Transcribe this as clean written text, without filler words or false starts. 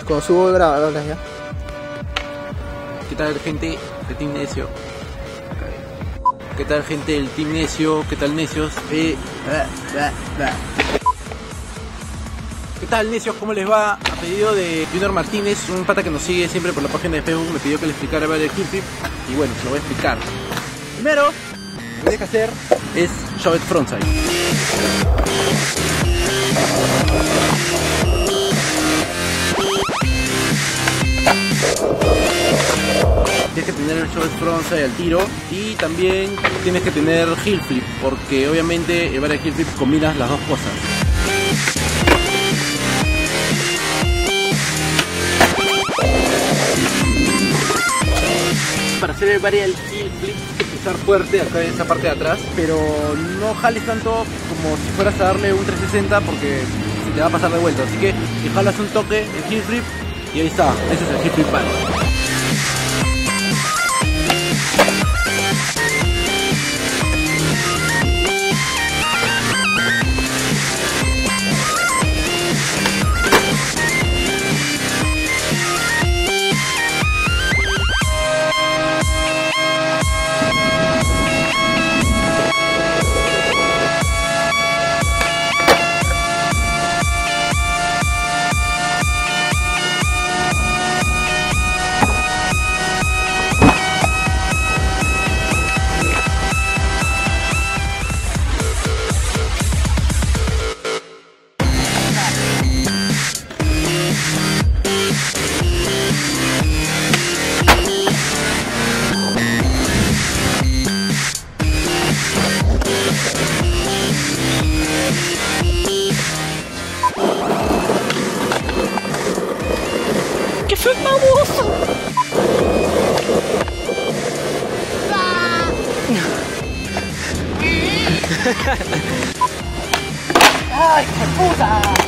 Cuando subo grabarlas ya. ¿Qué tal, gente de Team Necio? ¿Qué tal, gente del Team Necio? ¿Qué tal, necios? ¿Qué tal, necios? ¿Cómo les va? A pedido de Junior Martínez, un pata que nos sigue siempre por la página de Facebook, me pidió que le explicara el heel flip. Y bueno, se lo voy a explicar. Primero, lo que hay que hacer es shove it frontside. Tienes que tener el shove it frontside al tiro y también tienes que tener heel flip, porque obviamente en varias heel flip combinas las dos cosas. Para hacer el varial heel flip tienes que usar fuerte acá en esta parte de atrás, pero no jales tanto como si fueras a darle un 360 porque se te va a pasar de vuelta, así que si jalas un toque el heel flip y ahí está, ese es el heel flip back. ¡Qué fue baboso! ¡Ay, qué puta!